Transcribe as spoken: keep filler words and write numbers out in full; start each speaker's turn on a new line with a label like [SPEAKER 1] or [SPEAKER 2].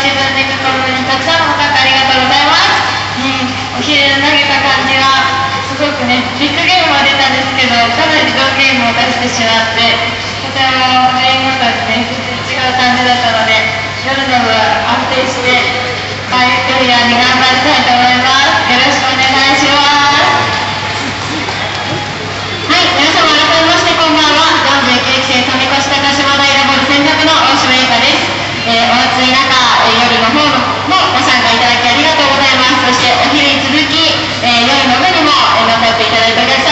[SPEAKER 1] 沈んでいく頃にたくさんの方ありがとうございます。うん、お昼投げた感じはすごくね、ビッグゲームは出たんですけど、かなり同ゲームを出してしまって、とても全員ごとにね、全然違う感じだったので、夜の部は安定してバイククリアに頑張りたいと思います。よろしくお願いします。はい、皆様改めましてこんばんは。男女育育生富越高島平ボル専属の大島優香です。えー、お暑い中、えー、夜の方もご参加いただきありがとうございます。そしてお昼に続き、えー、夜の部にも、えー、残っていただいております。